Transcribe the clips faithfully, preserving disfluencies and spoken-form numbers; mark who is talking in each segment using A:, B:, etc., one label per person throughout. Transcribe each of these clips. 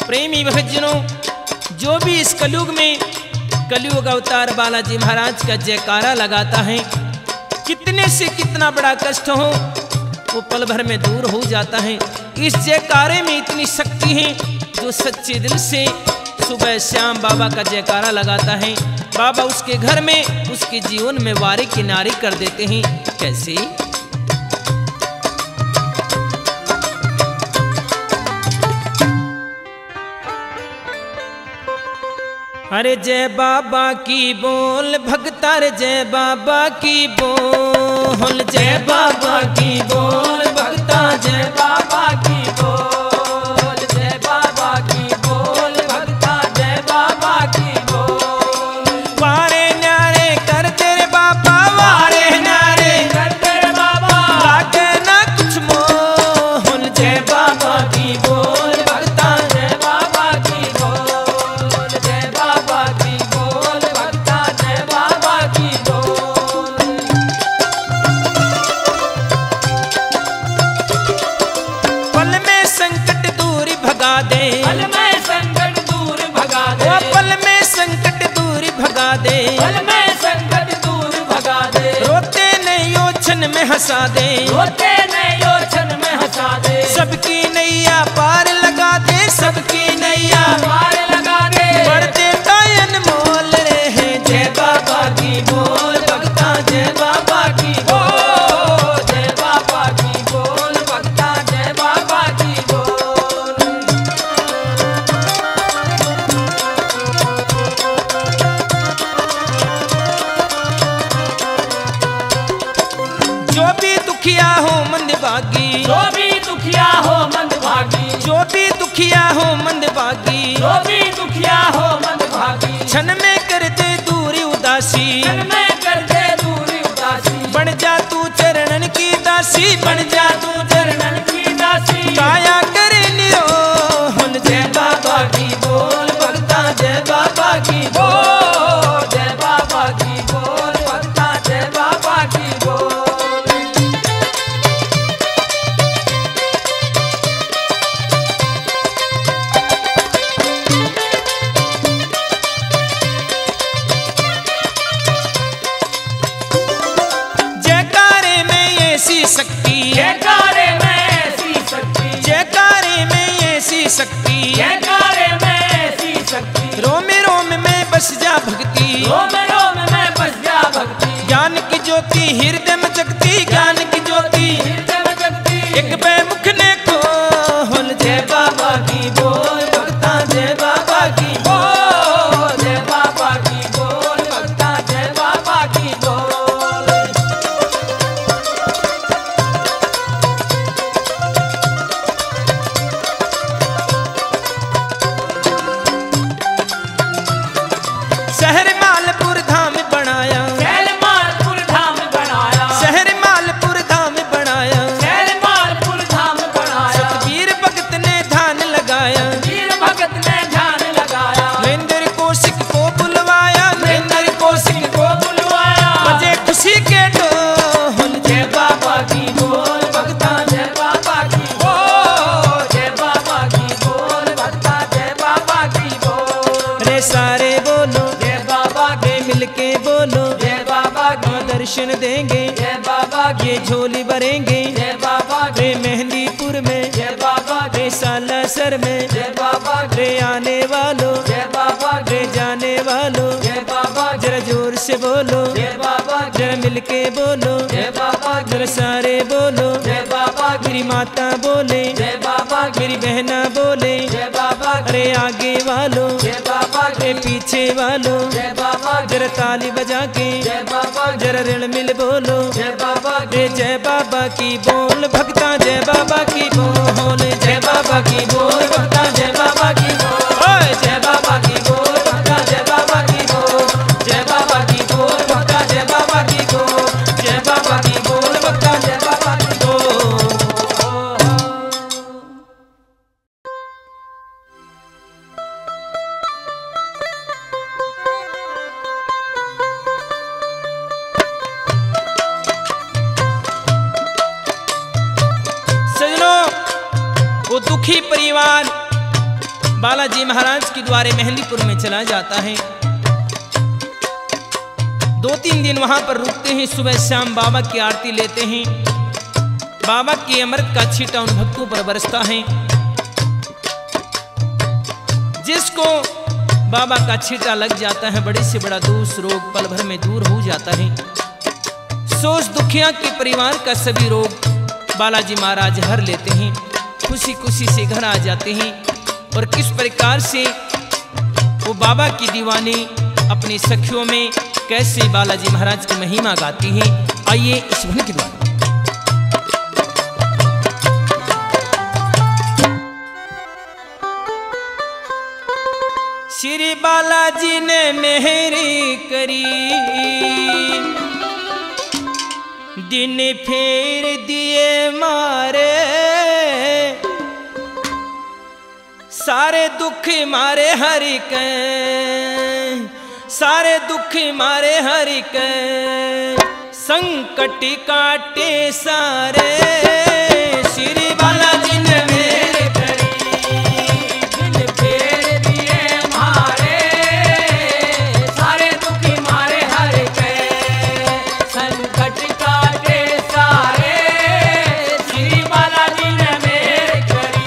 A: प्रेमी भक्तजनों, जो भी इस कलयुग में कलयुग अवतार बालाजी महाराज का जयकारा लगाता है, कितने से कितना बड़ा कष्ट हो वो पल भर में दूर हो जाता है। इस जयकारे में इतनी शक्ति है, जो सच्चे दिल से सुबह श्याम बाबा का जयकारा लगाता है, बाबा उसके घर में, उसके जीवन में वारे किनारे कर देते हैं। कैसे? अरे जय बाबा की बोल भगतार, जय बाबा की बोल, जय बाबा की बोल भगता, जय बाबा की बोल, जय बाबा की बोल भगता, जय बाबा की बोल। वारे न्यारे कर तेरे बाबा, वारे न्यारे कर तेरे बाबा, लागे ना कुछ मोल, जय बाबा की बोल भगता, जय बाबा की बोल, जय बाबा की बोल भगता, जय बाबा की बोल। पल में संकट दूर भगा दे, पल में संकट दूर भगा दे, पल में संकट दूर भगा दे, पल में संकट दूर भगा दे। रोते नहीं ओछन में हंसा दे, रोते नहीं ओछन में हंसा दे। सबकी नैया पार लगा दे, सबकी नैया पार लगा दे। बढ़ते तायन मोल रहे, जय बाबा की बोल भगता, जय बाबा की बोल, जय बाबा की बोल भगता, जय बाबा की बोल। जो भी दुखिया हो मंदभागी, जो भी दुखिया हो मंदभागी, जो भी दुखिया हो मंदभागी, जो भी दुखिया हो मंदभागी। क्षण में कर दे दूरी उदासी, क्षण में कर दे दूरी उदासी। बन जा तू चरणन की दासी, बन जा तू चरणन की दासी। काया करे निरोहन, जय बाबा की बोल भगता, जय बाबा की बोल, जय बाबा की बोल भगता, जय बाबा की बोल। जयकारे में ऐसी शक्ति, जयकारे में ऐसी शक्ति, जयकारे में ऐसी शक्ति, जयकारे में ऐसी शक्ति। रोम रोम में बस जा भक्ति, रोम रोम में बस जा भक्ति। ज्ञान की ज्योति हृदय में जगती, ज्ञान की ज्योति हृदय में जगती। एक बेमुख ने खोल, जय बाबा की बोल भगता, जय बाबा की बोल, जय बाबा की बोल भगता, जय बाबा की बोल। शहर मालपुर धाम बनाया, शहर मालपुर धाम बनाया, शहर मालपुर धाम बनाया, शहर मालपुर धाम बनाया। सतबीर भगत ने ध्यान लगाया, वीर भगत ने ध्यान लगाया। नरेंद्र कौशिक को बुलवाया, नरेंद्र कौशिक को बुलवाया। बजे खुशी के ढोल, जय बाबा की बोल भगता, जय बाबा की बोल, जय बाबा की बोल भगता, जय बाबा की बोल। रे सारे बोलो जय बाबा के, मिलके बोलो जय बाबा के। दर्शन देंगे जय बाबा के, झोली भरेंगे जय बाबा के। मेहंदीपुर में जय बाबा के, सालासर में जय बाबा के। आने वालों जय बाबा के, जाने वालों जय बाबा। जरा जोर से बोलो जय बाबा, जरा मिलके बोलो जय बाबा, जरा सारे बोलो जय बाबा। मेरी माता बोले जय बाबा, मेरी बहना बोले जय बाबा। अरे आगे वालों जय बाबा के, पीछे वालों जय बाबा। जरा ताली बजा के जय बाबा, जरा ऋण मिल बोलो जय बाबा। रे जय बाबा की बोल भगता, जय बाबा की बोल, जय बाबा की बोल भगता, जय बाबा की बोल, जय बाबा की बोल भगता, जय बाबा की बोल, जय बाबा की बोल भगता, जय बाबा की बोल, जय बाबा की बोल भगता, जय बाबा की बोल। सजनों, वो दुखी परिवार बालाजी महाराज के द्वारे मेहंदीपुर में चला जाता है। दो तीन दिन वहां पर रुकते हैं, सुबह शाम बाबा की आरती लेते हैं। बाबा के अमृत का छींटा उन भक्तों पर बरसता है। जिसको बाबा का छींटा लग जाता है, बड़े से बड़ा दोष रोग पल भर में दूर हो जाता है। सोच दुखिया के परिवार का सभी रोग बालाजी महाराज हर लेते हैं, खुशी खुशी से घर आ जाते हैं। और किस प्रकार से वो बाबा की दीवानी अपनी सखियों में कैसे बालाजी महाराज की महिमा गाती है, आइए इस भजन के द्वारा। श्री बालाजी ने मेहरी करी, दिन फेर दिए मारे, सारे दुख मारे हरि के, सारे दुख मारे हरि के, संकट काटे सारे। श्री बालाजी ने मेहर करी, दिन फेर दिए मारे, सारे दुख मारे हरि के, संकट काटे सारे। श्री बालाजी ने मेहर करी।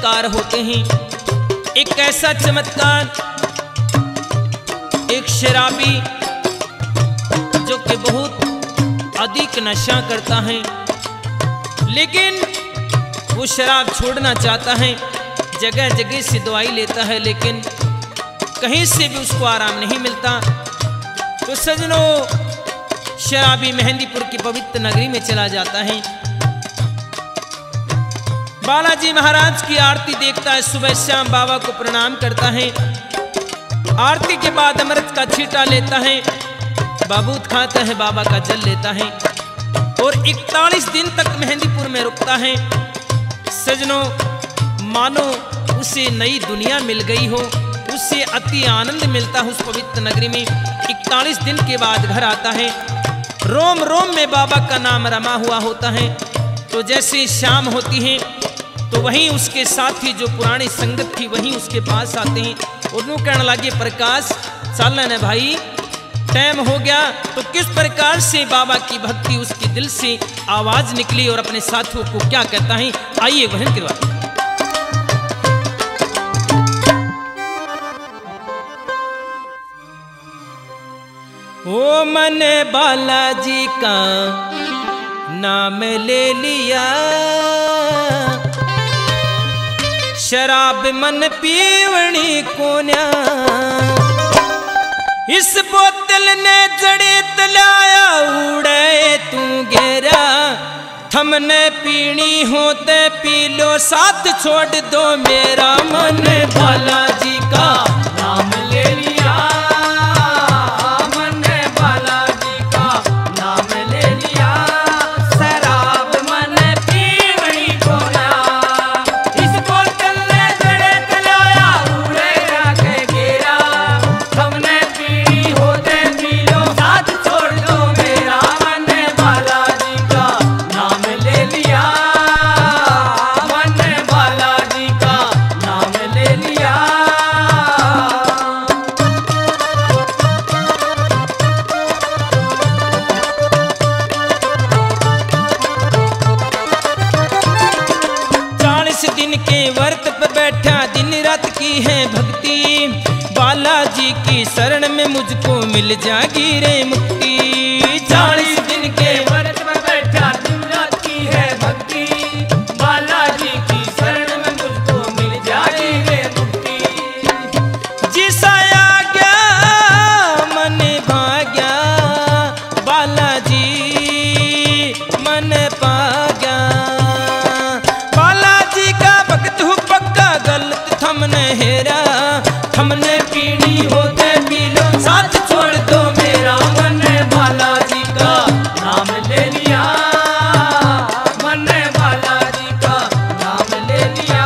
A: चमत्कार होते हैं। एक ऐसा चमत्कार, एक शराबी जो कि बहुत अधिक नशा करता है, लेकिन वो शराब छोड़ना चाहता है, जगह जगह से दवाई लेता है, लेकिन कहीं से भी उसको आराम नहीं मिलता। तो सजनों, शराबी मेहंदीपुर की पवित्र नगरी में चला जाता है। बालाजी महाराज की आरती देखता है, सुबह शाम बाबा को प्रणाम करता है। आरती के बाद अमृत का छींटा लेता है, बाबूत खाता है, बाबा का जल लेता है और इकतालीस दिन तक मेहंदीपुर में रुकता है। सजनों, मानो उसे नई दुनिया मिल गई हो, उससे अति आनंद मिलता है उस पवित्र नगरी में। इकतालीस दिन के बाद घर आता है, रोम रोम में बाबा का नाम रमा हुआ होता है। तो जैसे शाम होती है तो वहीं उसके साथी जो पुरानी संगत थी वहीं उसके पास आते हैं और वो कहने लगे, प्रकाश सालन है भाई, टाइम हो गया। तो किस प्रकार से बाबा की भक्ति उसके दिल से आवाज निकली और अपने साथियों को क्या कहता है, आइए भजन करवा। ओ मैंने बालाजी का नाम ले लिया, शराब मन पीवनी कोन्या, इस बोतल ने जड़े तलाया उड़े तू घेरा, थमने पीनी होते पी लो, साथ छोड़ दो मेरा। मन बालाजी का नाम ले लिया, मन बालाजी का नाम ले लिया, शराब मन पीवनी कोना, इस बोतल ने जड़े तलाया उड़े के घेरा, थमने पीनी होते पी लो, साथ छोड़ दो मेरा। मन बालाजी का नाम ले लिया, मन बालाजी का नाम ले लिया। चालीस दिन के व्रत पर बैठा, दिन रात की है भक्ति, बालाजी की शरण में मुझको मिल जाएगी रे मुक्ति। चालीस दिन के व्रत पर बैठा, दिन रात की है भक्ति, बालाजी की शरण में मुझको मिल जाएगी रे मुक्ति। जिसा आ गया मन भाग्या, बालाजी मन पा गया, बालाजी का भक्त हूँ पक्का, गलत थमने हेरा, थमने पीनी होते पी लो, साथ छोड़ दो मेरा। मन बालाजी का नाम ले लिया, मन बालाजी का नाम ले लिया।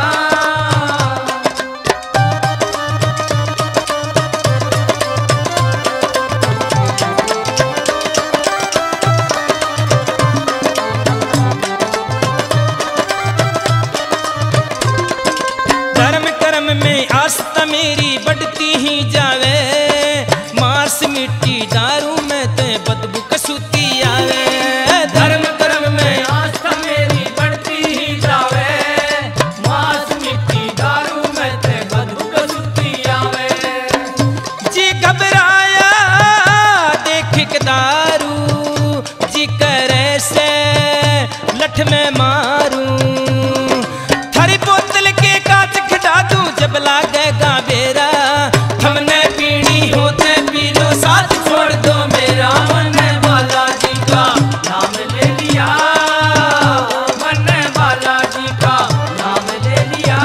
A: धर्म कर्म में आस्था मेरी बढ़ती ही जावे, मांस मिट्टी दारू में ते बदबू कसूती आवे। धर्म कर्म में आस्था मेरी बढ़ती ही जावे, मांस मिट्टी दारू में ते बदबू कसूती आवे। जी घबराया देख के दारू, जी करे से लठ में मारूं, थारी बोतल के कांच खिटा दूं, जब लागेगा बेरा, थमने पीनी होते पी लो, साथ छोड़ दो मेरा। मन बालाजी का नाम ले लिया, मन बालाजी का नाम ले लिया।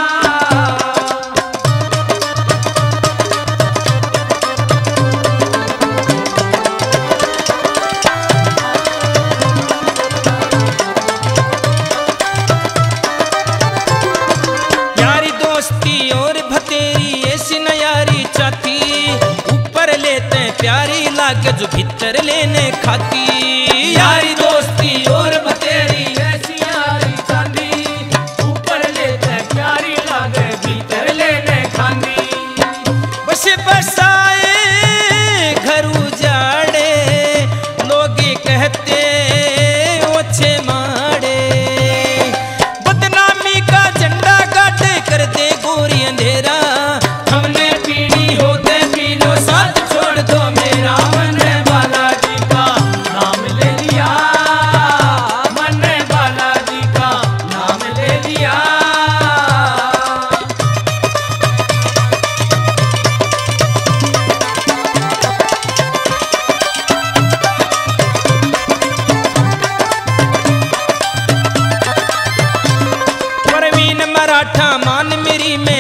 A: यारी दोस्ती और भतेरी ऐसी न यारी चाहती, ऊपर लेते प्यारी लागे जो भीतर लेने खाती। यारी दोस्ती और भतेरी ऐसी यारी चाहती, ऊपर लेते प्यारी लागे भीतर लेने खाती। बस बसाए घर उजाड़े, लोग कहते ओछे माड़े, बदनामी का झंडा गाड़े,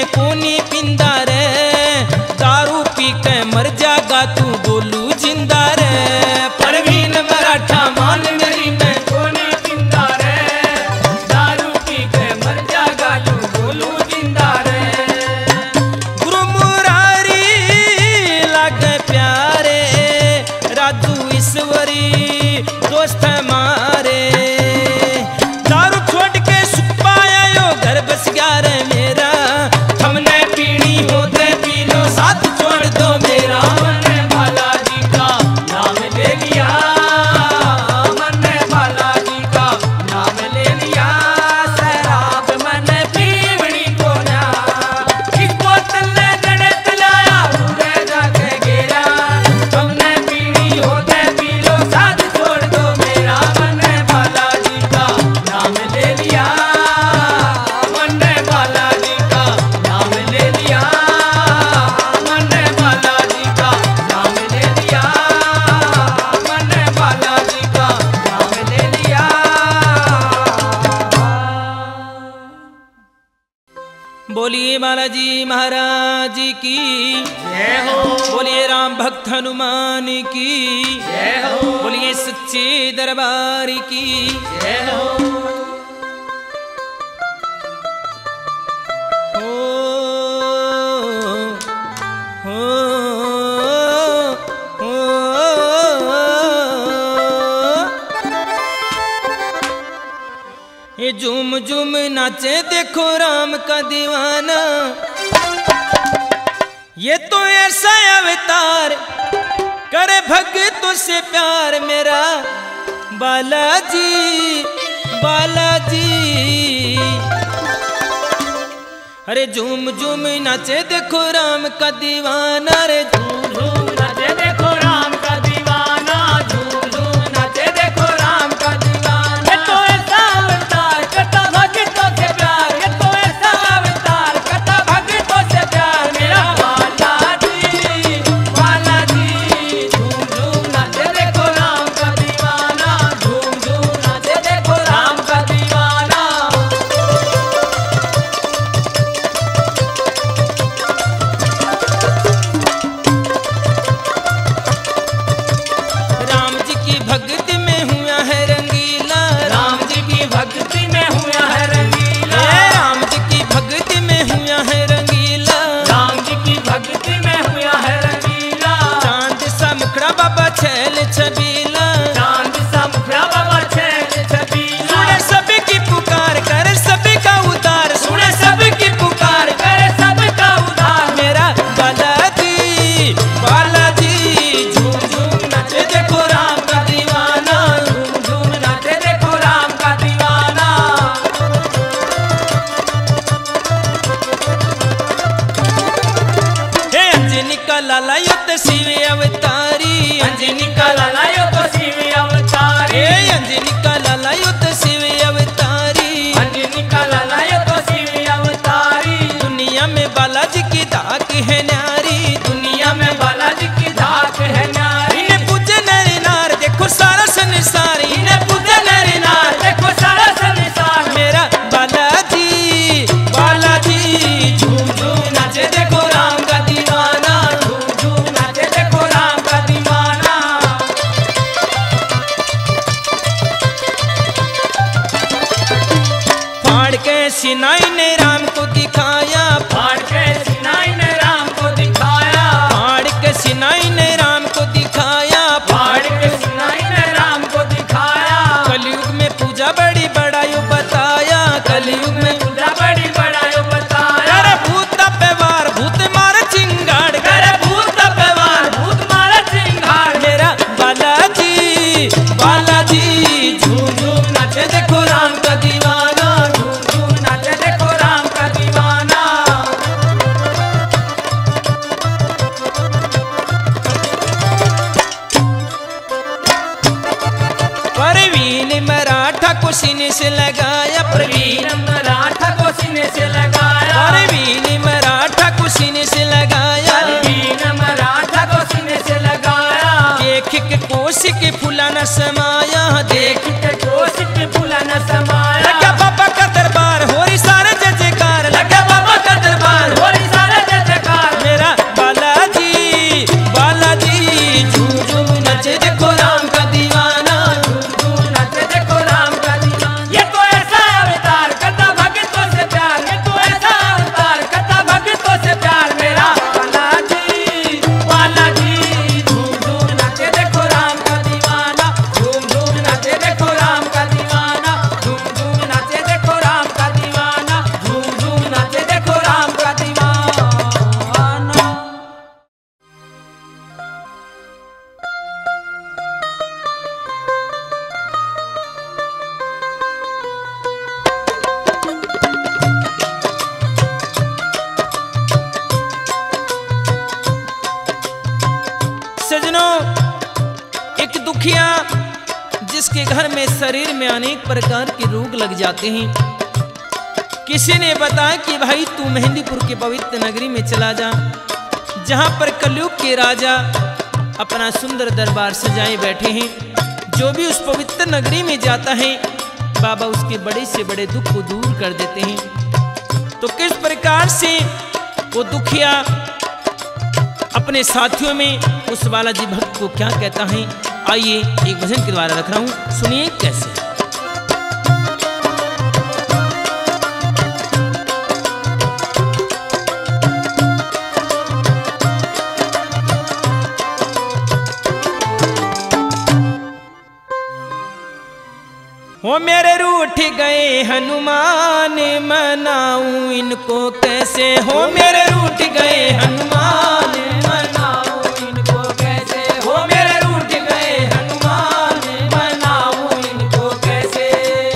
A: कोनी पिंदा रे, दारू पी के मर जागा तू गोलू जिंदा रे। परवीन मराठा मान मेरी मैं कोनी पिंदा रे, दारू पी के मर जागा तू गोलू जिंदा रे। गुरु मुरारी लागे प्यारे, राजू ईश्वरी दोस्त हमारे। दारू छोड़ के सुख पाया यो घर बस गया रे मेरा, हमने पीनी होते पी लो साथ छोड़ दो मेरा। मैंने बालाजी का नाम ले लिया, मैंने बालाजी का नाम ले लिया। शराब मैंने पीवनी को ना, इस बोतल ने जड़े तलाया उड़े जाके गिरा। हमने पीनी होते पी लो साथ छोड़ दो मेरा। मैंने बालाजी का नाम ले लिया, मैंने बालाजी का नाम ले लिया, मैंने बालाजी का नाम ले लिया, मैंने बालाजी का नाम ले लिया। बोलिए बालाजी महाराज की
B: जय हो,
A: बोलिए राम भक्त हनुमान की
B: जय हो,
A: बोलिए सच्चे दरबार की
B: जय हो।
A: हो हो हो। ये झूम झूम नाचे देखो राम का दीवाना, ये तो ऐसा अवतार करे भक्तों से प्यार मेरा बालाजी बालाजी। अरे झूम झूम नाचे देखो राम का दीवाना, रे झूम झूम
B: नाचे देखो राम का दीवाना, झूम झूम नाचे देखो राम का दीवाना। ये तो ऐसा अवतार करता भक्तों से प्यार, ये तो ऐसा अवतार करता भक्तों से प्यार मेरा बालाजी बालाजी। झूम झूम नाचे देखो राम का दीवाना, झूम झूम नाचे देखो राम का दीवाना।
A: राम जी की भक्ति में हुआ है रंगीला,
B: राम जी की भक्ति में हुआ है रंगीला,
A: ए राम जी की भक्ति में हुआ है रंगीला।
B: राम जी की भक्ति में हुआ है रंगीला।
A: चांद सा मुखड़ा बाबा छैल छबीला,
B: चांद सा मुखड़ा बाबा छैल छबीला।
A: सुने सभी की पुकार करे सभी का उद्धार, सुने सभी की पुकार
B: करे सबका उद्धार
A: मेरा बालाजी बालाजी। झूम झूम नाचे देखो राम का दीवाना,
B: झूम झूम नाचे देखो राम का दीवाना।
A: हे अंजनी का लाला यो तो शिव अवतारी,
B: अंजनी का लाला यो तो शिव अवतारी,
A: हे अंजनी का लाला यो तो शिव अवतारी।
B: अंजनी का लाला यो तो शिव अवतारी।
A: दुनिया में बालाजी की धाक है न्यारी,
B: दुनिया में बालाजी की धाक है न्यारी।
A: इन्हें पूजे नर नार देखो सारा संसार, इन्हें पूजे नर नार
B: देखो सारा संसार
A: मेरा बालाजी बालाजी। झूम झूम नाचे देखो राम का दीवाना,
B: झूम झूम नाचे देखो राम का दीवाना।
A: फाड़ के सिनाई ने राम को दिखाया,
B: फाड़ के सिनाई ने राम को दिखाया,
A: फाड़ के सिनाई ने राम को दिखाया।
B: फाड़ के सिनाई ने राम को दिखाया।
A: कलयुग में पूजा बड़ी बड़ा यो बताया, कलयुग में
B: पूजा बड़ी बड़ा यो बताया।
A: करे भूत व्यवहार भूत मार चिंगाड़,
B: करे भूत व्यवहार भूत मारा सिंघाड़
A: मेरा बालाजी बालाजी। झूम झूम नाचे देखो राम का दीवाना,
B: झूम झूम नाचे देखो राम का दीवाना।
A: परवीन मराठा को सीने से लगाया,
B: प्रवीण मराठा को सीने से लगाया,
A: परवीन मराठा को सीने से लगाया।
B: प्रवीण मराठा को सीने से लगाया।
A: देख के कोसी के फूला न समाया, देख
B: देख के कोस के फूला न समाया।
A: लगा बाबा का दरबार हो रही सारे जय जयकार, लगा बाबा का दरबार हो दुखिया जिसके घर में शरीर में अनेक प्रकार के रोग लग जाते हैं, किसी ने बताया कि भाई तू मेहंदीपुर के पवित्र नगरी में चला जा, जहां पर कलयुग के राजा अपना सुंदर दरबार सजाए बैठे हैं। जो भी उस पवित्र नगरी में जाता है बाबा उसके बड़े से बड़े दुख को दूर कर देते हैं। तो किस प्रकार से वो दुखिया अपने साथियों में उस बालाजी भक्त को क्या कहता है, आइए एक भजन के द्वारा रख रहा हूं, सुनिए कैसे। हो मेरे रूठ गए हनुमान मनाऊं इनको कैसे, हो मेरे रूठ गए हनुमान मनाऊं इनको कैसे, हो मेरे रूठ गए हनुमान मनाऊं इनको कैसे।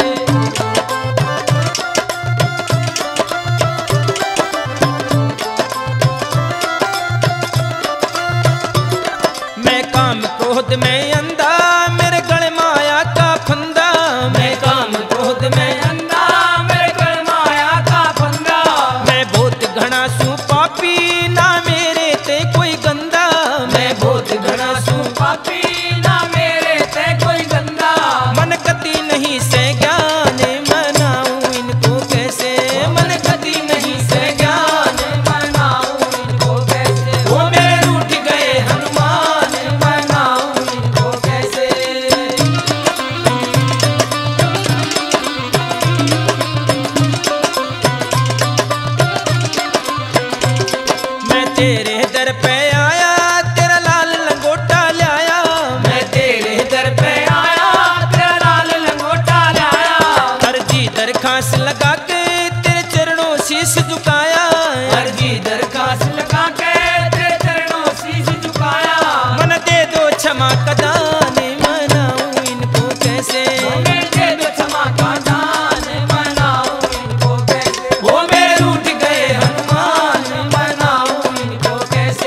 A: मैं काम क्रोध में अंधा मेरे गले माया का फंदा, मैं काम क्रोध में अंधा मेरे गल माया का फंदा। मैं बहुत घना सू पापी ना मेरे ते कोई गंदा, मैं बहुत घना सू पापी ना मेरे ते कोई गंदा। मन गति नहीं से ज्ञान मनाऊं इनको कैसे, मन गति नहीं से ज्ञान मनाऊं इनको कैसे। वो मेरे रूठ गए हनुमान मनाऊं इनको कैसे। तेरे दर पे आया तेरा लाल लंगोटा लाया, मैं तेरे दर पे आया तेरा लाल लंगोटा लाया। अर्जी दरखास्त लगा के तेरे चरणों शीश झुकाया, अर्जी दरखास्त लगा के तेरे चरणों शीश झुकाया। मन दे दो क्षमा का दान मनाऊं इनको कैसे, दे दो क्षमा का दान मनाऊं इनको कैसे। वो मेरे रूठ गए हनुमान मनाऊं इनको कैसे।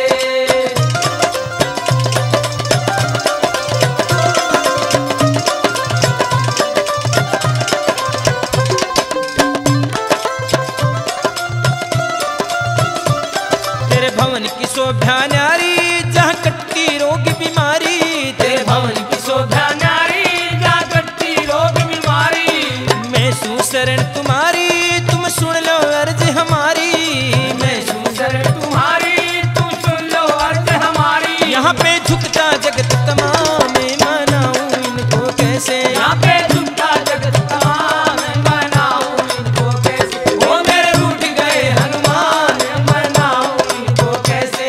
A: तेरे भवन की शोभा न्यारी जहाँ कटती रोग बीमारी, तेरे भवन की शोभा न्यारी जहाँ कटती रोग बीमारी। मैं सू शरण तुम्हारी तुम सुन लो अर्ज हमारी, मैं सू शरण तुम्हारी तुम सुन लो अर्ज हमारी। यहाँ पे झुकता जगत तमाम मनाऊं इनको कैसे, यहाँ पे झुकता जगत तमाम मनाऊं इनको कैसे। वो मेरे रूठ गए हनुमान मनाऊं इनको कैसे।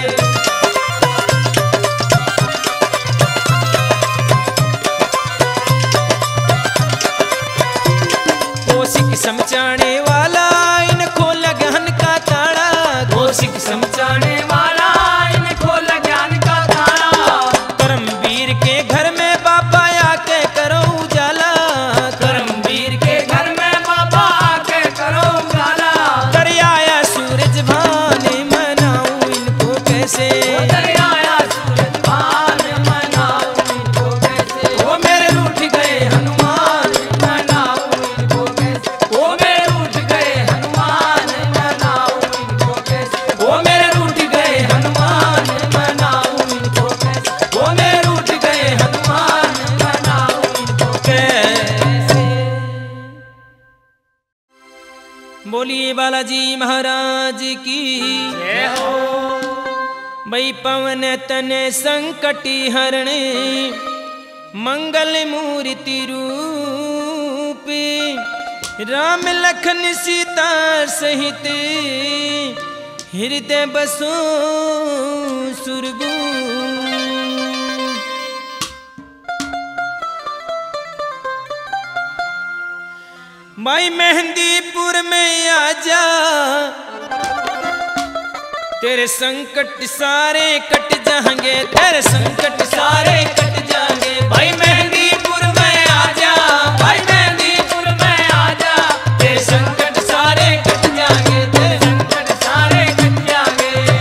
A: कोशिक समझाने वाला इनको लगन का ताड़ा, कोशिक समझाने वाला इनको लगन का ताड़ा। करमवीर के घर में बाबा आके करो उजाला, करमवीर के घर में बाबा आके करो उजाला। दरियाया सूरज भान मनाऊं इनको कैसे, दरियाया सूरज भान मनाऊं इनको कैसे। वो मेरे रूठ गए हनुमान मनाऊं इनको कैसे, वो मेरे रूठ गए हनुमान मनाऊं इनको कैसे। वो मेरे रूठ गए हनुमान मनाऊं इनको कैसे, वो मेरे रूठ गए हनुमान मनाऊं इनको कैसे। बोलिए बालाजी महाराज की जय हो। भई पवन तने संकटी हरणे मंगल मूर्ति रूप, राम लखन सीता सहित हृदय बसो सुरगु। भाई मेहंदीपुर में आजा तेरे संकट सारे कट जाएंगे, तेरे संकट सारे कट जाएंगे। भाई मेहंदीपुर में आजा, भाई मेहंदीपुर में आजा, तेरे संकट सारे कट जाएंगे, तेरे संकट सारे कट जाएंगे।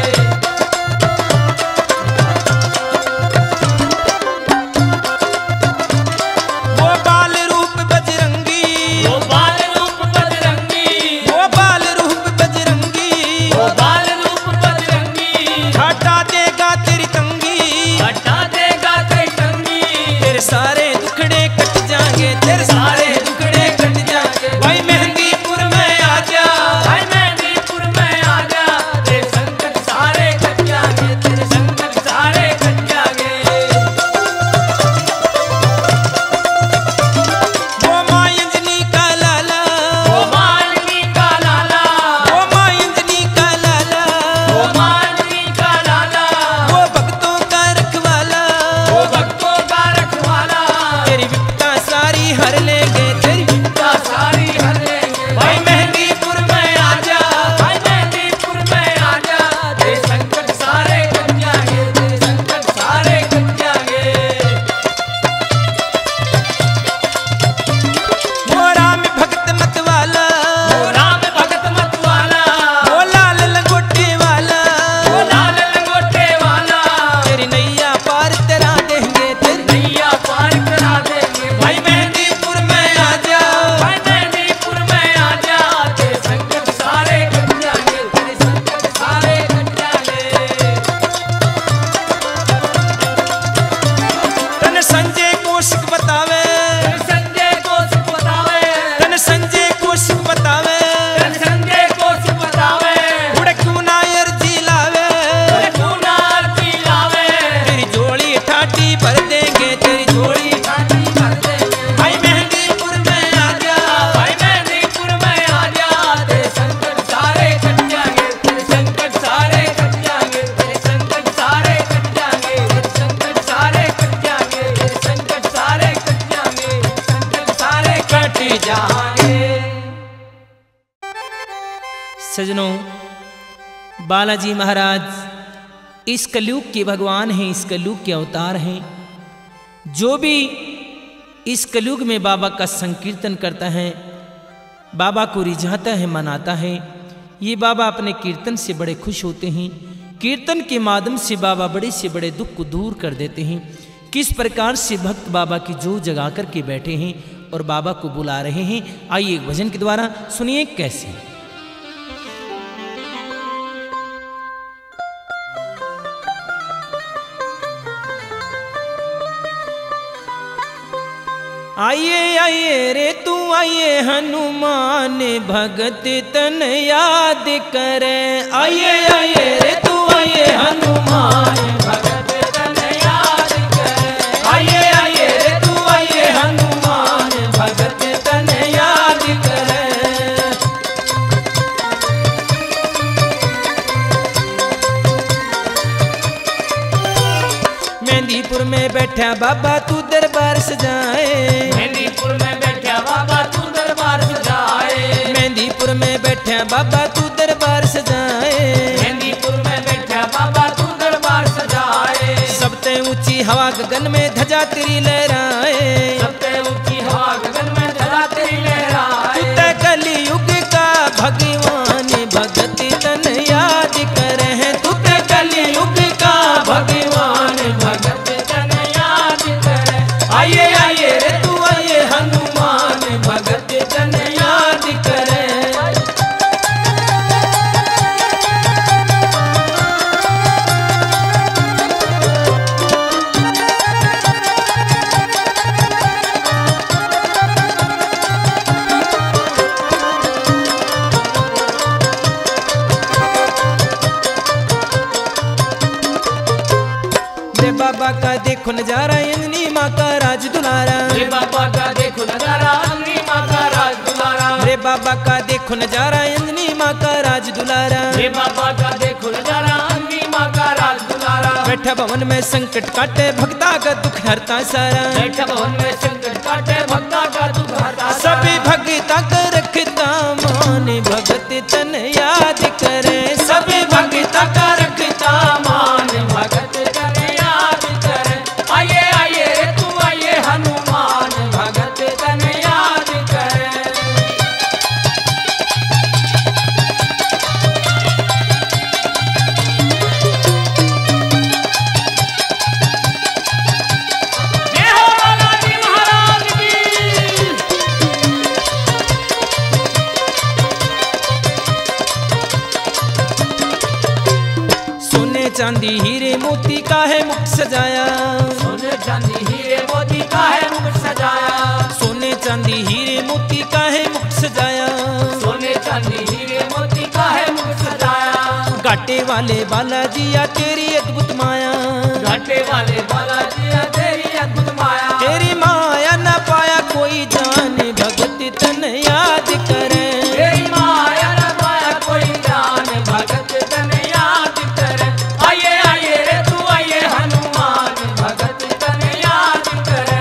A: सजनों, बालाजी महाराज इस कलयुग के भगवान हैं, इस कलयुग के अवतार हैं। जो भी इस कलयुग में बाबा का संकीर्तन करता है, बाबा को रिझाता है, मनाता है, ये बाबा अपने कीर्तन से बड़े खुश होते हैं। कीर्तन के माध्यम से बाबा बड़े से बड़े दुख को दूर कर देते हैं। किस प्रकार से भक्त बाबा की जो जगा कर के बैठे हैं और बाबा को बुला रहे हैं, आइए एक भजन के द्वारा सुनिए कैसे। आइए आइए रे तू आइए हनुमान भगत तन याद करे। आइए आइए रे तू आइए हनुमान भगत तन याद करे। आइए आइए रे तू आइए हनुमान भगत तन याद करे। मेहंदीपुर में बैठा बाबा तू दरबार सजाए।
B: मेहंदीपुर में बैठा बाबा तू दरबार सजाए।
A: मेहंदीपुर में बैठा बाबा तू दरबार सजाए।
B: मेहंदीपुर में बैठा बाबा तू दरबार सजाए।
A: सबसे ऊंची हवा गगन में ध्वजा तेरी लहराए।
B: सबसे ऊंची हवा गगन में ध्वजा तेरी लहराए।
A: तू ते कलयुग का भगवान भगत तन याद करे है। तू ते कलयुग का भगवान भगत तन याद करे। आइए आइए रे तू आइए हनुमान भगत तन याद करे। रे बाबा का देखो नजारा अंजनी माँ का राज दुलारा।
B: रे बाबा का देखो नजारा अंजनी माँ का राज दुलारा।
A: रे बाबा का देखो नजारा अंजनी माँ का राज दुलारा।
B: रे बाबा का देखो नजारा अंजनी माँ का राज दुलारा।
A: बैठा भवन में संकट काटे भक्ता का दुख हरता सारा।
B: बैठा भवन में संकट काटे भक्ता का दुख हरता सारा।
A: सभी भक्ता का रखता मान भगत तन याद करे। सभी भक्ता का रखता
B: मान भगत तन याद करे। आइए आइए रे तू आइए हनुमान भगत तन याद करे। जय हो बालाजी महाराज की।
A: सोने चांदी हीरे मोती का है मुख सजाया।
B: सोने चांदी हीरे मोती का है मुकुट सजाया।
A: सोने चांदी हीरे मोती का है मुख सजाया।
B: सोने चांदी हीरे मोती का है मुकुट सजाया।
A: घाटे वाले बालाजी या तेरी अद्भुत माया।
B: घाटे वाले बालाजी तेरी अद्भुत माया।
A: तेरी माया न पाया कोई जान भगत तन याद करे।
B: तेरी माया न पाया कोई जान भगत तन याद करे। आइए आइए रे तू आइए हनुमान भगत तन याद करे।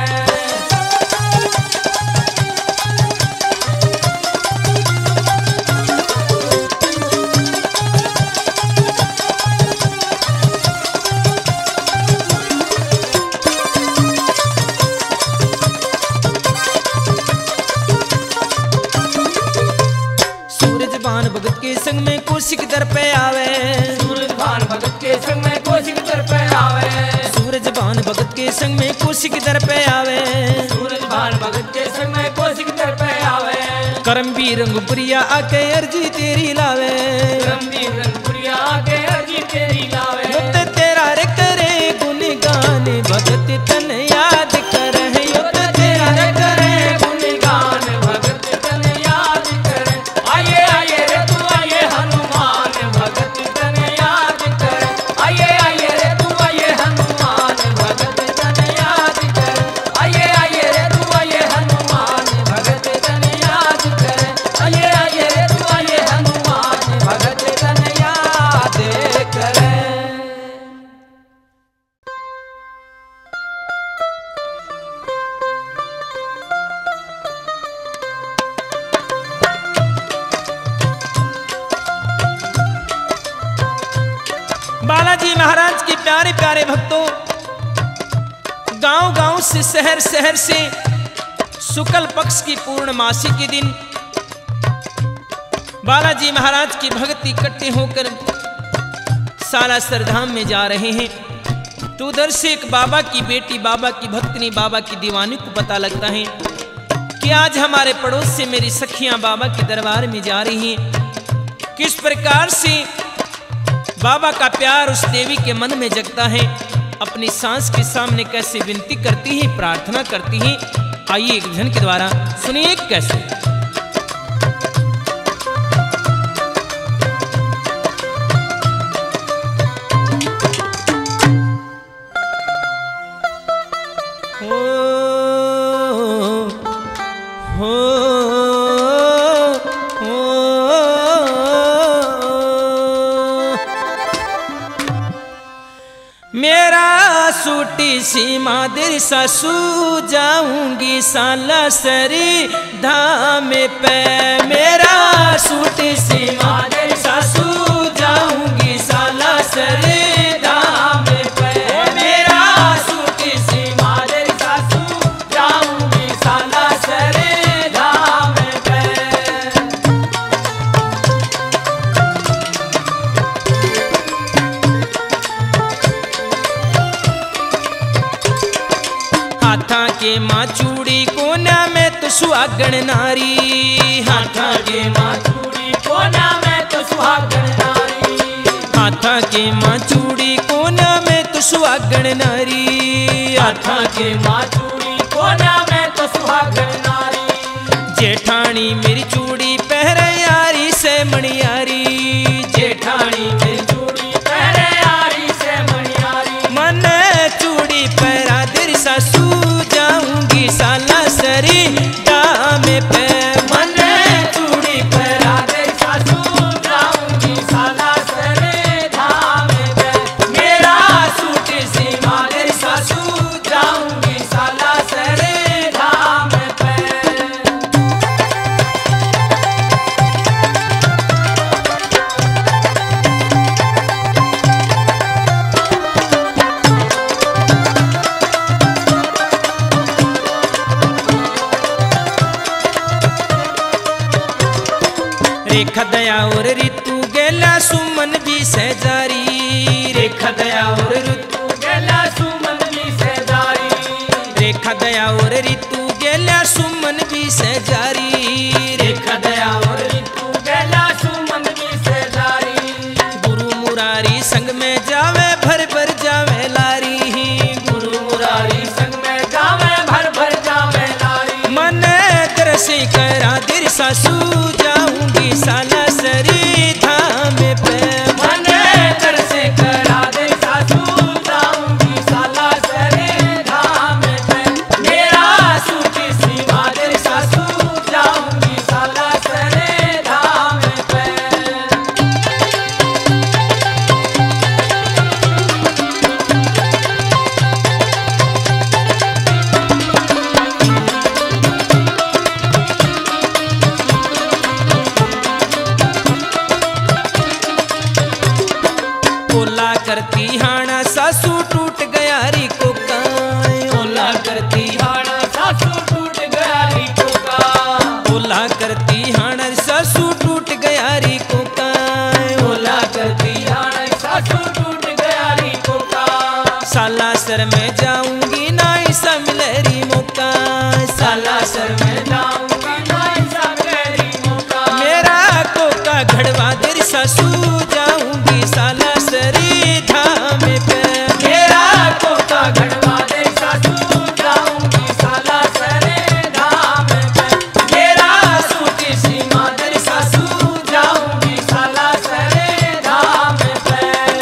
A: सूरज बान भगत के संग में कोशिक दर पे आवे।
B: सूरज भान भगत के संग में कोशिक दर पे आवे।
A: सूरज बान भगत के संग में कोशिक दर पे आवे।
B: सूरज भान भगत के संग में कोशिक दर पे आवे।
A: करमवीर रंगपुरिया आके अर्जी तेरी लावे।
B: रंगीन रंगपुरिया आके अर्जी तेरी लावे।
A: युद्ध तेरा रे करे गुणगान भगत तन याद करे। युद्ध तेरा रे करे
B: गुणगान भगत तन याद करे। आइए आइए रे तू आइए हनुमान भगत तन याद करे। आइए आइए रे तू आइए हनुमान भगत तन याद करे। आइए आइए रे तू आइए हनुमान भगत तन याद करे। आइए आइए रे तू आइए हनुमान भगत तन
A: बालाजी महाराज के प्यारे प्यारे भक्तों, गांव गांव से शहर शहर से शुक्ल पक्ष की पूर्णमासी के दिन बालाजी महाराज की भक्ति इकट्ठे होकर सालासर धाम में जा रहे हैं। तो उधर से एक बाबा की बेटी, बाबा की भक्तनी, बाबा की दीवानी को पता लगता है कि आज हमारे पड़ोस से मेरी सखियां बाबा के दरबार में जा रही हैं। किस प्रकार से बाबा का प्यार उस देवी के मन में जगता है, अपनी सांस के सामने कैसे विनती करती है, प्रार्थना करती है। आइए एक भजन के द्वारा सुनिए कैसे। हो हो मेरा सूटी सी मादर सासू जाऊंगी सालासरी धाम पे। मेरा सूटी सी मादर सासू जाऊंगी सालासरी धाम पे। मेरा सूटी सी मादर सासू जाऊंगी सालासरी धाम पे। हाथा के माँ चूड़ी कोना में तो सुहागण नारी। हाथा के माँ चूड़ी कोना में तो सुहागण नारी। हाथा के माँ चूड़ी कोना में तो सुहागण नारी। हाथा के माँ चूड़ी कोना में तो सुहागण नारी। जेठानी मेरी चूड़ी पहरे यारी से मणियारी। जेठानी मेरी चूड़ी पहरे यारी से मणियारी। मन चूड़ी पहरा दिर सासू जाऊंगी सालासरी धाम पे। मन चूड़ी पहरा दिर सासू जाऊंगी सालासरी धाम पे। मेरा सूट सी मादर सासू जाऊंगी सालासरी धाम पे। रेखा दया और ऋतु गेला सुमन भी से जारी। रेखा दया और ऋतु गेला सुमन भी से जारी। रेखा दया और ऋतु गेला सुमन भी से जारी। रेखा दया और ऋतु गेला सुमन भी से जारी। गुरु मुरारी संग में जावे भर भर जावे लारी। गुरु मुरारी संग में जावे भर भर जावे लारी। मन दरसी करा दिर सासू जाऊंगी सालासरी धाम पे। मन दरसी करा दिर सासू जाऊंगी सालासरी धाम पे। मेरा सूटी सी मादर सासू जाऊंगी सालासरी धाम पे। ओला करती हाना सासू टूट गया री कोका। ओला करती हाना सासू टूट गया री कोका। ओला करती हाना सासू टूट गया री कोका। ओला करती हाना सासू टूट गया री कोका। सालासर में जाऊंगी ना ऐसा मिलेरी मौका। सालासर में जाऊंगी ना ऐसा मिलेरी मौका। मेरा कोका घड़वा देर सासू जाऊंगी सालासरी धाम पे। मेरा कोका घड़वा देर सासू जाऊंगी सालासरी धाम पे। मेरा सूटी सी मादर सासू जाऊंगी सालासरी धाम पे।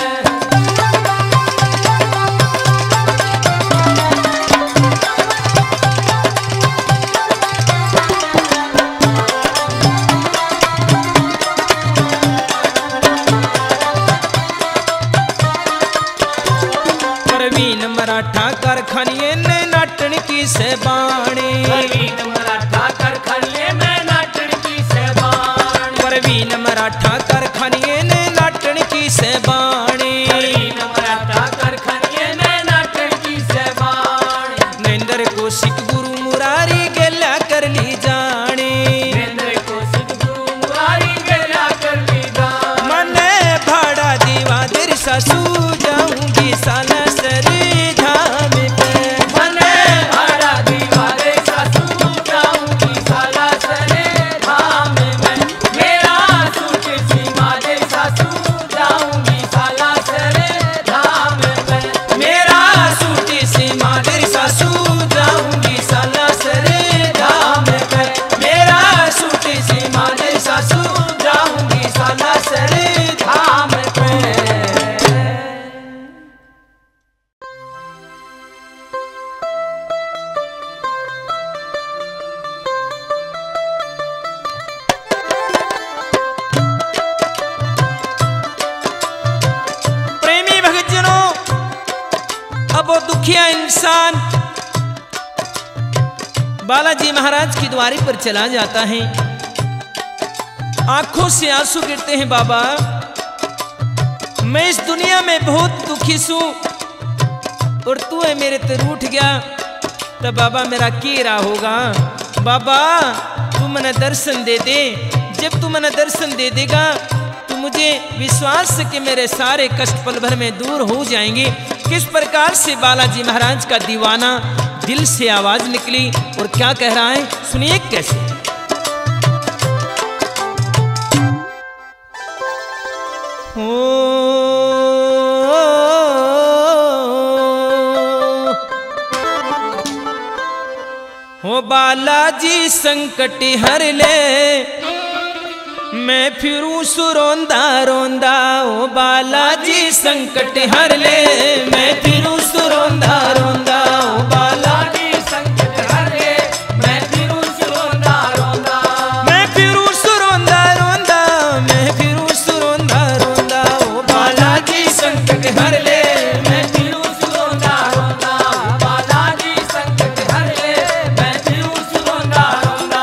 A: परवीन मराठा कारखानिये ने नाटन की से बाणी। परवीन मराठा कारखानिये में नाटन की से बाणी। परवीन मराठा कारखानिये ने नाटन की से बाणी। सासू जाऊंगी सालासर धाम पे।
B: मने भरा दीवा रे सासू जाऊंगी सालासर धाम में। मेरा सूट सीमा दे सासू जाऊंगी सालासर धाम में।
A: मेरा सूट सीमा दे सासू जाऊंगी सालासर धाम पे। मेरा सूट सीमा दे सासू जाऊंगी सालासर धाम पे। प्रेमी भक्तजनों, अब वो दुखिया इंसान बालाजी महाराज की द्वारी पर चला जाता है। आंखों से आंसू गिरते हैं। बाबा, मैं इस दुनिया में बहुत दुखी हूं और तू है मेरे ते रूठ गया, तब बाबा मेरा केरा होगा। बाबा तू मने दर्शन दे दे। जब तू मने दर्शन दे देगा तो मुझे विश्वास है कि मेरे सारे कष्ट पल भर में दूर हो जाएंगे। किस प्रकार से बालाजी महाराज का दीवाना दिल से आवाज निकली और क्या कह रहा है, सुनिए कैसे। हो हो बालाजी संकट हर ले, मैं फिरूं सुरोंदा रोंदा। ओ बालाजी संकट हर ले, मैं फिरूं सुरोंदा रोंदा। ओ बालाजी
B: संकट हर ले, मैं फिरूं सुरोंदा रोंदा।
A: मैं फिरूं सुरोंदा रोंदा, मैं फिरूं सुरोंदा रोंदा। ओ बालाजी संकट हर ले,
B: मैं फिरूं सुरोंदा रोंदा। बालाजी संकट हर ले, मैं फिरूं सुरोंदा रोंदा।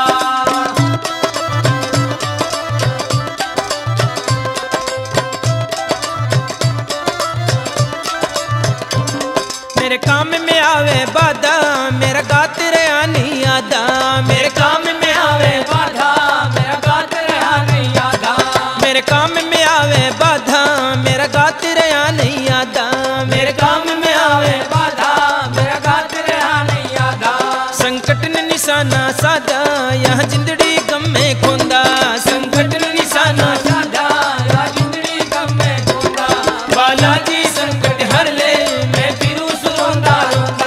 A: मेरे काम में आवे बाधा, मेरा गाते रहा नहीं आदा। मेरे काम में आवे
B: बाधा, मेरा गात रहा नहीं आधा।
A: मेरे काम में आवे बाधा, मेरा गाते रहा नहीं आदा। मेरे काम में आवे
B: बाधा, मेरा गात रहा नहीं आधा।
A: संकट ने निशाना साधा, यह जिंदड़ी गम में खोंदा। संकट ने निशाना
B: साधा, या जिंदड़ी गम में खोंदा।
A: बालाजी संकट हर ले,
B: मैं फिरूं सुरोंदा रोंदा।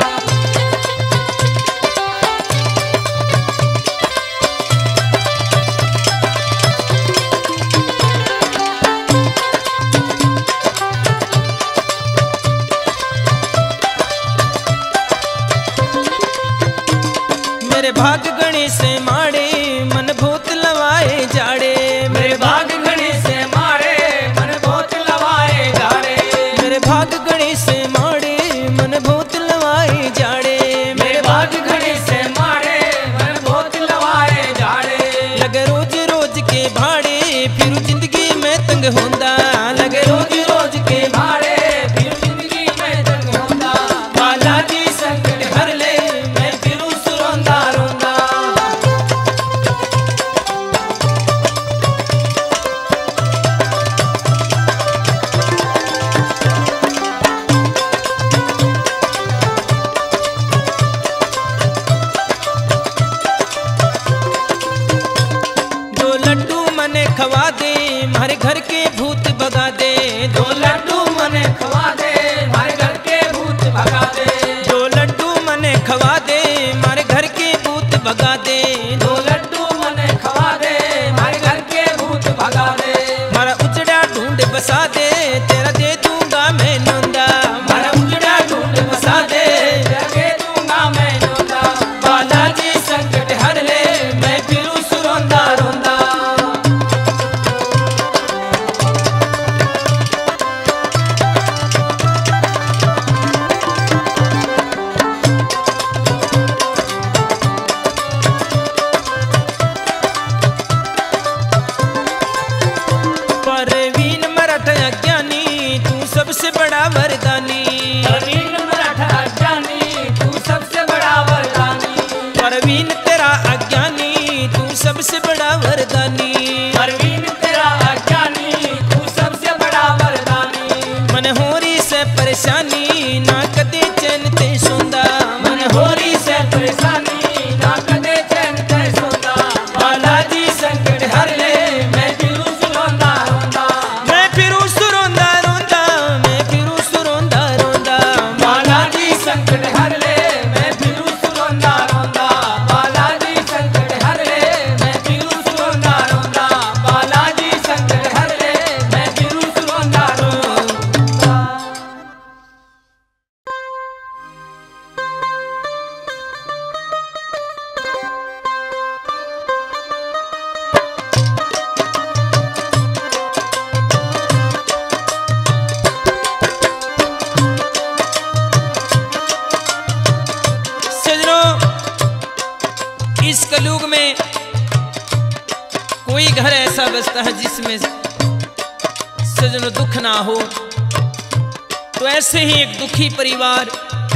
A: मेरे भाग गणी से माड़े, मन भूत लवाए जाड़े।
B: मेरे भाग घड़ी से मारे, मन बहुत लवाए जाड़े।
A: मेरे भाग गणी से माड़े, मन भूत लवाए जाड़े।
B: मेरे भाग घड़ी से मारे, मन बहुत लवाए जाड़े।
A: लगे रोज रोज के भाड़े, फिर जिंदगी में तंग होंदा। लगे रोज रोज के
B: मारे, फिर जिंदगी में तंग होंदा।
A: बालाजी संकट हर ले, मैं फिरूं सुरोंदा रोंदा। दो लड्डू मने खवा दे, मारे घर के भूत भगा दे।
B: दो लड्डू मने खवा दे, हमारे घर के भूत भगा दे।
A: दो लड्डू मने खवा दे, मारे घर के भूत भगा दे।
B: दो लड्डू मने खवा दे, हमारे घर के भूत भगा दे।
A: मारा उजड़ा ढूंढ बसा दे, तेरा दे दूंगा मैं नंदा।
B: मारा उजड़ा ढूंढ बसा दे, लगे दूंगा मैं नोंदा।
A: बालाजी संकट हर ले, मैं फिरूं सुरोंदा रोंदा। परवीन मराठा अज्ञानी, तू सबसे बड़ा वरदानी।
B: परवीन मराठा अज्ञानी, तू सबसे बड़ा वरदानी।
A: परवीन तेरा अज्ञानी, तू सबसे बड़ा वरदानी।
B: परवीन तेरा अज्ञानी, तू सबसे बड़ा वरदानी।
A: परेशानी ना कदे चैन ते सोंदा
B: मन होरी से परेशानी ना कदे चैन ते सोंदा बालाजी संकट हर ले मैं फिरूं सुरोंदा रोंदा
A: मैं फिरूं सुरोंदा रोंदा मैं फिरूं सुरोंदा रोंदा
B: बालाजी संकट हर ले मैं फिरूं सुरोंदा रोंदा बालाजी संकट हर ले मैं फिरूं सुरोंदा रोंदा बालाजी संकट हर ले मैं फिरूं सुरोंदा रोंदा।
A: सजनों, इस कलयुग में कोई घर ऐसा बसता है जिसमें सजनों दुख ना हो। तो ऐसे ही एक दुखी परिवार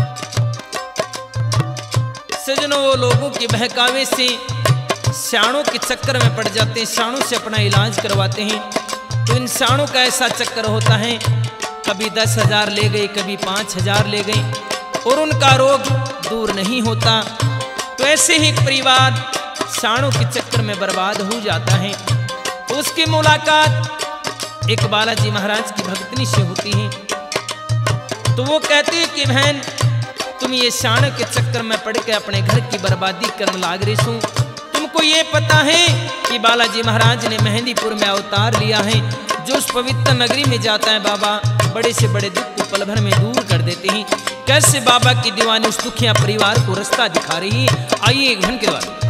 A: सजनों वो लोगों के बहकावे से शाणों के चक्कर में पड़ जाते हैं, शाणों से अपना इलाज करवाते हैं। तो इन शाणों का ऐसा चक्कर होता है, कभी दस हजार ले गए, कभी पाँच हजार ले गए और उनका रोग दूर नहीं होता। तो ऐसे ही एक परिवार शाणों के चक्कर में बर्बाद हो जाता है। तो उसकी मुलाकात एक बालाजी महाराज की भक्तनी से होती है। तो वो कहते हैं कि बहन, तुम ये शाण के चक्कर में पड़ के अपने घर की बर्बादी करने लाग रही सो। तुमको ये पता है कि बालाजी महाराज ने मेहंदीपुर में अवतार लिया है। जो उस पवित्र नगरी में जाता है बाबा बड़े से बड़े दुख को पल भर में दूर कर देते हैं। कैसे बाबा की दीवानी उस दुखिया परिवार को रास्ता दिखा रही है। आइए एक घंटे के बाद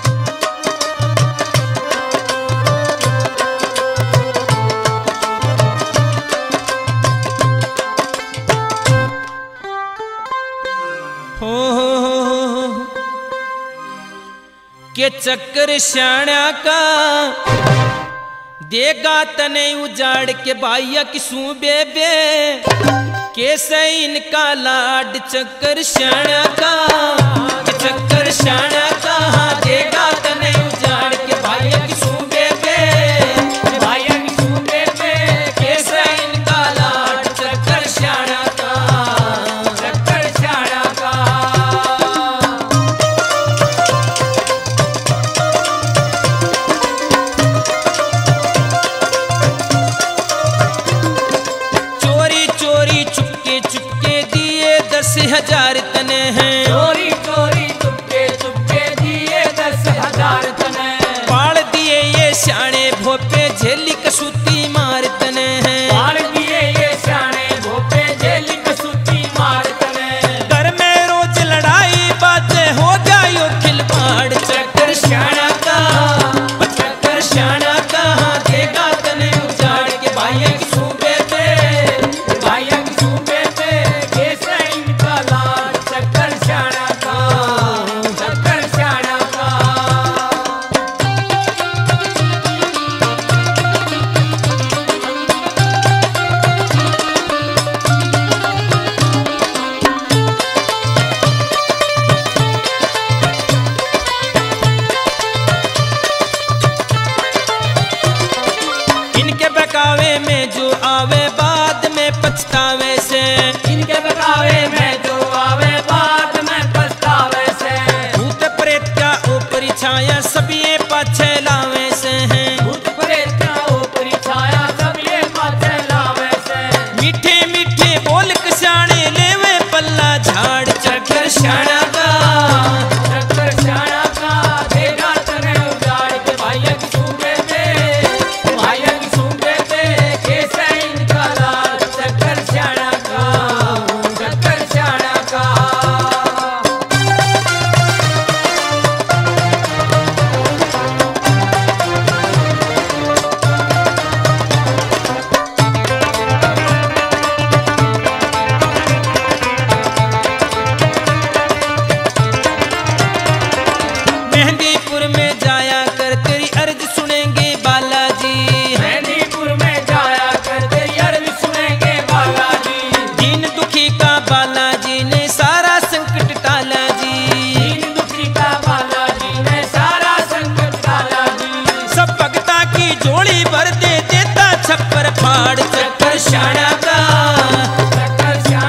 A: हो हो हो हो के चक्कर श्याणा का देगा तने उजाड़ के बाइया किसू बेबे कैसे इनका लाड चक्कर श्याणा का के चक्कर श्याणा का देगा तने उजाड़ के बाइया किसू बेबे
B: बाइया किसू बेबे
A: कैसे इनका लाड चक्कर श्याणा का
B: चक्कर श्याणा का
A: चोरी चोरी चुपके चुपके दिए दस हजार तने हैं।
B: चोरी चोरी चुपके चुपके दिए दस हजार तने
A: पाल दिए ये श्याणे भोपे झेली कसूती मार तने हैं।
B: मार दिए ये श्याणे भोपे जेली कसूती मार तने
A: घर में रोज लड़ाई बातें हो जायो खिलवाड़ चक्कर श्याणा का चक्कर श्याणा का देगा तने उजाड़ के भाइयों की सूबे पे
B: बाइया किसू बेबे कैसे इनका लाड चक्कर श्याणा का चक्कर श्याणा का
A: इनके बकावे में जो आवे बाद में पछतावे से
B: इनके बकावे में जो आवे बाद में पछतावे से
A: भूत प्रेत का ऊपरी छाया सब ये पाछे लावे से हैं।
B: भूत प्रेत का ऊपरी छाया सब ये पाछे लावे से
A: मीठे मीठे बोल कसाने लेवे पल्ला झाड़ चक्कर श्याणा का
B: चक्कर श्याणा का देगा तने उजाड़ के बाइया किसू बेबे बाइया किसू बेबे कैसे इनका लाड चक्कर श्याणा का चक्कर श्याणा का
A: मेहंदीपुर में जाया कर तेरी अर्ज सुनेंगे बालाजी।
B: मेहंदीपुर में जाया कर तेरी अर्ज सुनेंगे बालाजी
A: दीन दुखी का बालाजी ने सारा संकट टाला जी।
B: दीन दुखी का बालाजी ने सारा संकट टाला जी
A: सब भगता की जोड़ी भर दे देता छप्पर फाड़ चक्कर श्याणा का
B: चक्कर श्याणा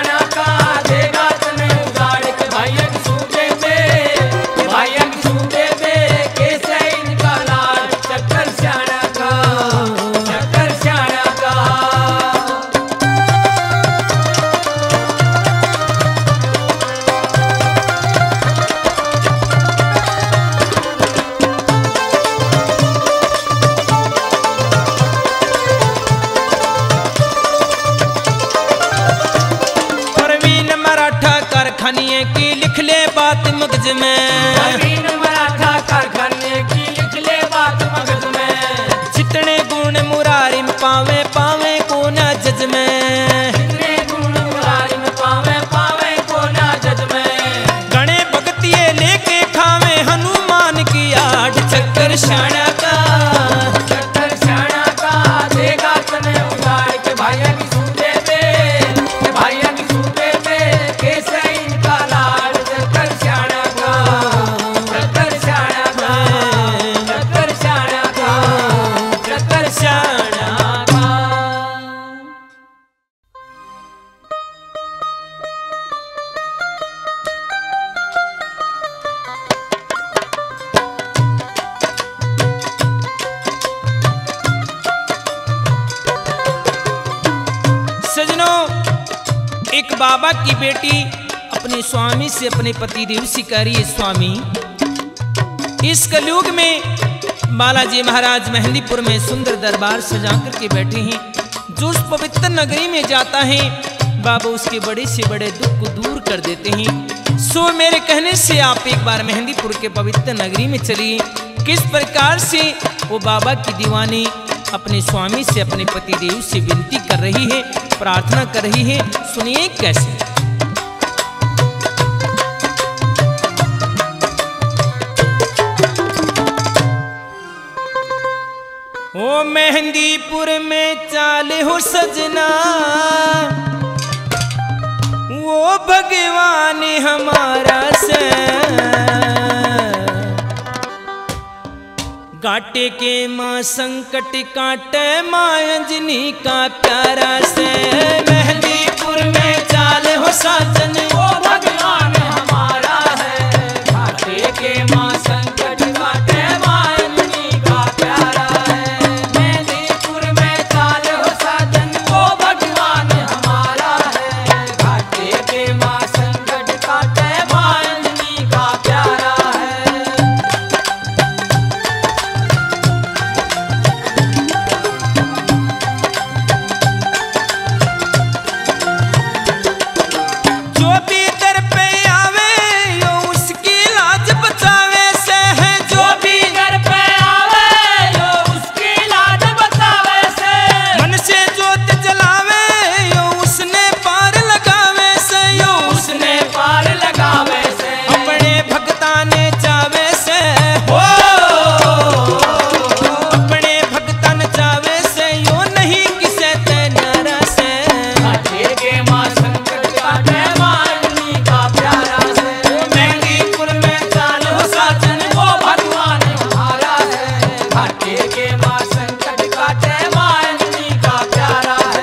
A: बात मगज में,
B: नवीन मराठा कारखाने की लिख ले बात मगज में।
A: जितने गुण मुरारी में पावे पावे को ना जज में,
B: जितने गुण मुरारी में पावे पावे को ना जज में।
A: गणे भगतिये लेके खावे हनुमान की आठ चक्कर शाना का,
B: चक्कर शाना का देगा तने उतार के भाइया की सूते पे, के भाइया की सूते पे कैसे इनका लाल। चक्कर शाना का, चक्कर शाना का, चक्कर शाना का, चक्कर शाना का।
A: सजनों, एक बाबा की बेटी अपने स्वामी से अपने पति देव से कह रही है, स्वामी इस कलयुग में बालाजी महाराज मेहंदीपुर में सुंदर दरबार सजा करके बैठे हैं। जो उस पवित्र नगरी में जाता है बाबा उसके बड़े से बड़े दुख को दूर कर देते हैं। सो मेरे कहने से आप एक बार मेहंदीपुर के पवित्र नगरी में चलिए। किस प्रकार से वो बाबा की दीवानी अपने स्वामी से अपने पति देव से विनती कर रही है, प्रार्थना कर रही है, सुनिए कैसे। ओ मेहंदीपुर में चाले हो सजना, वो भगवान हमारा से घाटे के माँ संकट काटे माँ अंजनी का प्यारा से। मेहंदीपुर में चाले हो साजन
B: वो भगवान हमारा है, घाटे के माँ संकट काटे माँ अंजनी का प्यारा है। मेहंदीपुर में चाले हो साजन वो भगवान हमारा है, घाटे के माँ संकट काटे माँ अंजनी का प्यारा है।
A: जो भी दर पे आवे यो उसकी लाज बचावे से है, जो भी
B: घर पे आवे जो उसकी लाज बचावे से।
A: मन से जोत जलावे यो उसने पार लगावे से, यो
B: उसने पार लगावे से।
A: अपने भक्ता ने चावे से, हो अपने भक्ता ने चावे से, यो नहीं किसे ते नारा से।
B: घाटे के माँ संकट काटे माँ अंजनी का प्यारा से। मेहंदीपुर में चाल हो साजन वो भगवान हमारा है, घाटे के माँ संकट काटे माँ अंजनी का प्यारा है।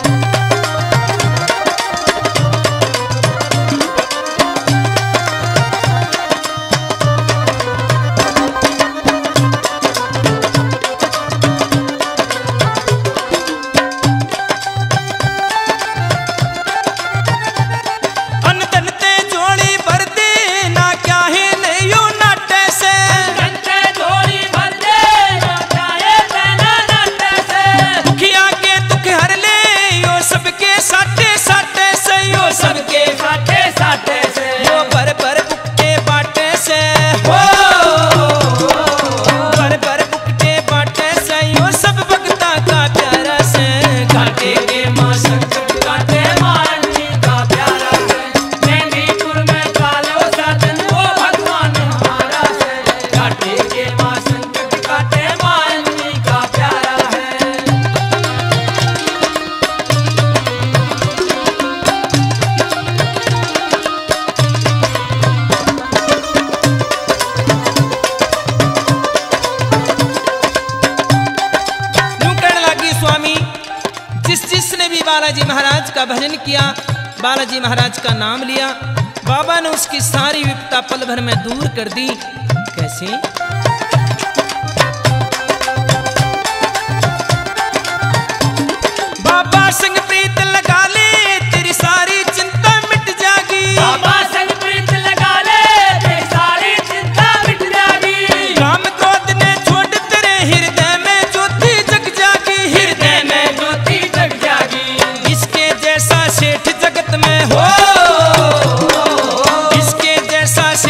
A: अनधन ते जोड़ी भर दे ना क्या है नहीं यो नाटे से।
B: कंचे झोली भर दे ना चाहे तेना नाटे से।
A: दुखिया के दुख हर ले यो सबके साटे साटे से, यो सबके
B: साटे साटे से।
A: यो भर भर बुकटे बाटे से, हो भर भर बुकटे बाटे से, यो सब भक्ता का प्यारा से।
B: घाटे के माँ संकट काटे माँ अंजनी का प्यारा है। मेहंदीपुर में कालो साजन वो भगवान हमारा है, घाटे के माँ संकट काटे माँ अंजनी का प्यारा है।
A: यूं कहने लगी स्वामी, जिस जिसने भी बालाजी महाराज का भजन किया, बालाजी महाराज का नाम लिया, बाबा ने उसकी सारी विपदा पल भर में दूर कर दी। कैसे? बाबा संग प्रीत लगा ले तेरी सारी चिंता मिट जाएगी।
B: बाबा संग प्रीत लगा ले तेरी सारी चिंता मिट जाएगी।
A: काम क्रोध ने छोड़ तेरे हृदय में ज्योति जग जागी, हृदय में
B: ज्योति जग जागी।
A: इसके जैसा सेठ जगत में हो, इसके जैसा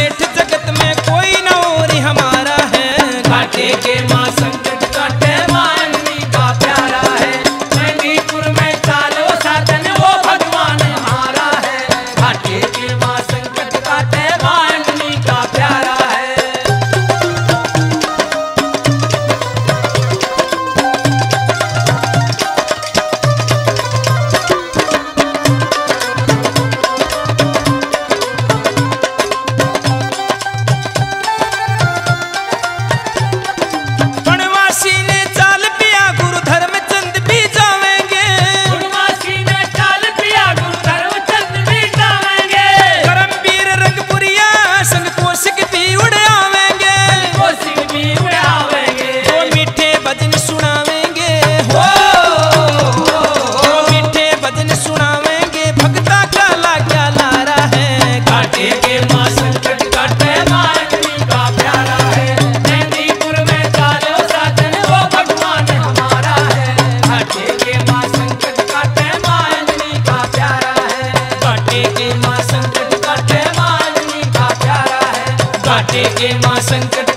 A: टेके माँ संकट